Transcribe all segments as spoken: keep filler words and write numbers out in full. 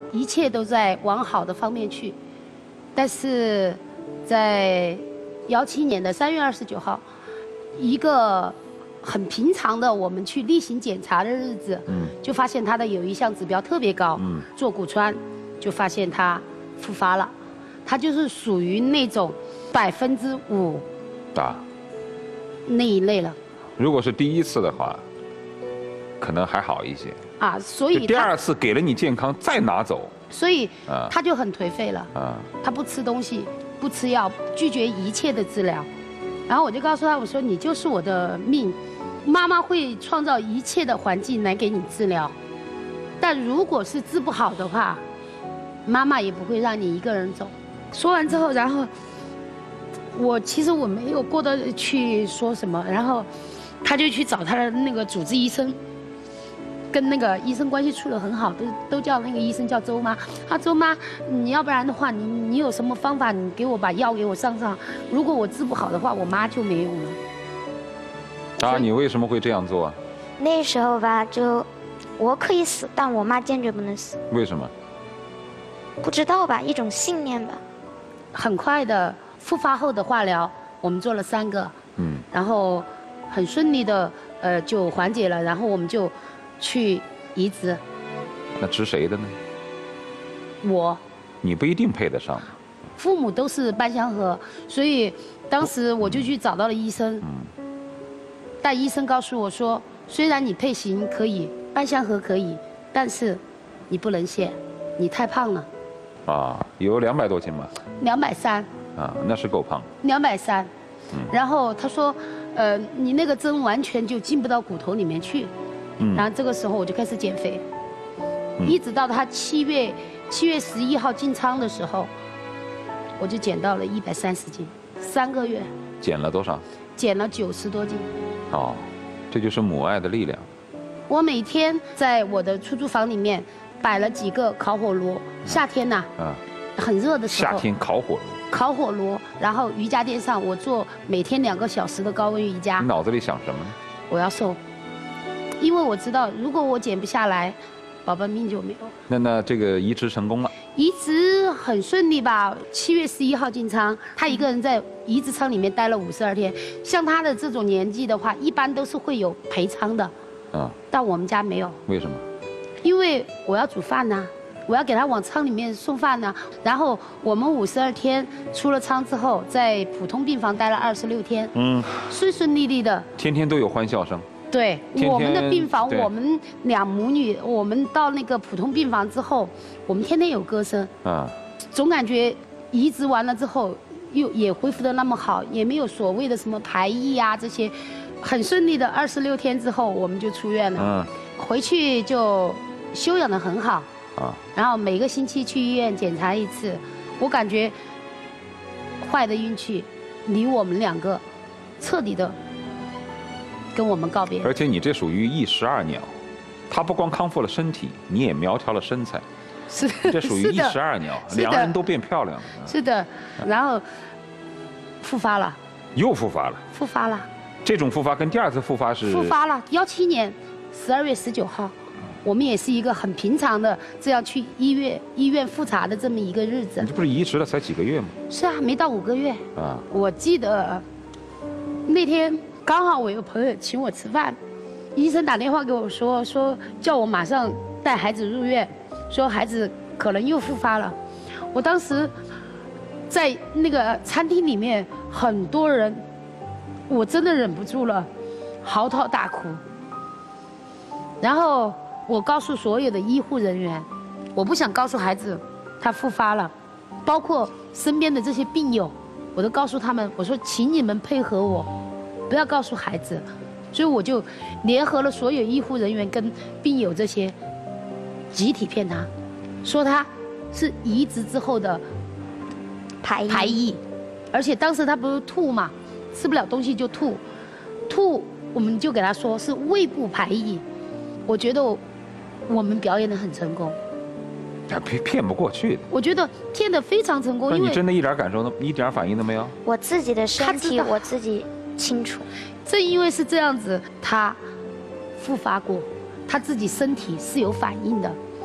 一切都在往好的方面去。但是，在幺七年的三月二十九号，一个很平常的我们去例行检查的日子，嗯，就发现他的有一项指标特别高，嗯，做骨穿，就发现他复发了，他就是属于那种百分之五啊那一类了。 如果是第一次的话，可能还好一些啊，所以第二次给了你健康再拿走， 所以他就很颓废了啊，他不吃东西，不吃药，拒绝一切的治疗。然后我就告诉他，我说你就是我的命，妈妈会创造一切的环境来给你治疗，但如果是治不好的话，妈妈也不会让你一个人走。说完之后，然后我其实我没有过多的去说什么，然后他就去找他的那个主治医生，跟那个医生关系处得很好，都都叫那个医生叫周妈。啊，周妈，你要不然的话，你你有什么方法，你给我把药给我上上。如果我治不好的话，我妈就没用了。 啊，你为什么会这样做啊？ 那时候吧，就我可以死，但我妈坚决不能死。 为什么？ 不知道吧，一种信念吧。 很快的复发后的化疗，我们做了三个，嗯，然后很顺利的呃就缓解了，然后我们就去移植。 那植谁的呢？ 我。 你不一定配得上。 父母都是半相合，所以当时我就去找到了医生。嗯。但医生告诉我说，虽然你配型可以，半相合可以，但是你不能限，你太胖了。 啊，有两百多斤吗？ 两百三。 啊，那是够胖。 两百三。嗯。然后他说，呃，你那个针完全就进不到骨头里面去。嗯。然后这个时候我就开始减肥，嗯、一直到他七月七月十一号进仓的时候，我就减到了一百三十斤，三个月。 减了多少？ 减了九十多斤。 哦，这就是母爱的力量。 我每天在我的出租房里面摆了几个烤火炉，夏天呐、啊，啊，很热的时候， 夏天烤火炉， 烤火炉，然后瑜伽垫上我做每天两个小时的高温瑜伽。 你脑子里想什么呢？ 我要瘦，因为我知道如果我减不下来，宝宝命就没有。 那那这个移植成功了？ 移植很顺利吧？七月十一号进仓，他一个人在移植仓里面待了五十二天。像他的这种年纪的话，一般都是会有陪仓的。啊。但我们家没有。 为什么？ 因为我要煮饭呐、啊，我要给他往仓里面送饭呐、啊。然后我们五十二天出了仓之后，在普通病房待了二十六天。嗯。顺顺利利的。 天天都有欢笑声。 对， 天天我们的病房，我们两母女，我们到那个普通病房之后，我们天天有歌声啊，总感觉移植完了之后又也恢复得那么好，也没有所谓的什么排异啊这些，很顺利的二十六天之后我们就出院了，嗯，回去就休养得很好啊，然后每个星期去医院检查一次，我感觉坏的运气离我们两个彻底的跟我们告别。 而且你这属于一石二鸟，他不光康复了身体，你也苗条了身材。 是， 这属于一石二鸟，两个人都变漂亮了。 是的，然后复发了。 又复发了。 复发了。 这种复发跟第二次复发是？ 复发了，幺七年十二月十九号，我们也是一个很平常的这样去医院医院复查的这么一个日子。 你这不是移植了才几个月吗？ 是啊，没到五个月。啊。我记得那天。刚好我有朋友请我吃饭，医生打电话给我说，说叫我马上带孩子入院，说孩子可能又复发了。我当时在那个餐厅里面，很多人，我真的忍不住了，嚎啕大哭。然后我告诉所有的医护人员，我不想告诉孩子他复发了，包括身边的这些病友，我都告诉他们，我说请你们配合我。不要告诉孩子，所以我就联合了所有医护人员跟病友这些，集体骗他，说他是移植之后的排排异，而且当时他不是吐嘛，吃不了东西就吐，吐我们就给他说是胃部排异。我觉得我们表演得很成功， 骗骗不过去的。 我觉得骗得非常成功。 那你真的一点感受都一点反应都没有？ 我自己的身体我自己清楚， 正因为是这样子，他复发过，他自己身体是有反应的。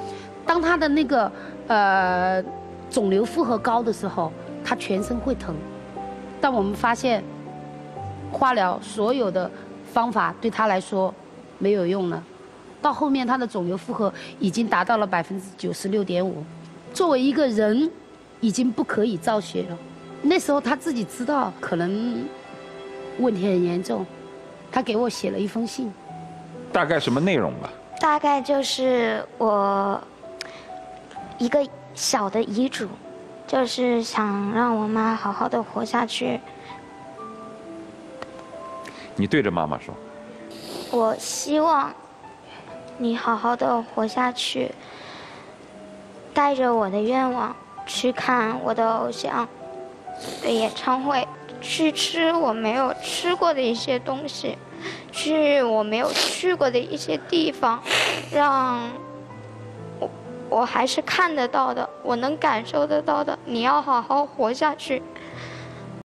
当他的那个呃肿瘤负荷高的时候，他全身会疼。但我们发现，化疗所有的方法对他来说没有用了。到后面他的肿瘤负荷已经达到了百分之九十六点五，作为一个人，已经不可以造血了。那时候他自己知道可能问题很严重，他给我写了一封信。 大概什么内容吧？ 大概就是我一个小的遗嘱，就是想让我妈好好的活下去。 你对着妈妈说。 我希望你好好的活下去，带着我的愿望去看我的偶像的演唱会，去吃我没有吃过的一些东西，去我没有去过的一些地方，让我我还是看得到的，我能感受得到的。你要好好活下去，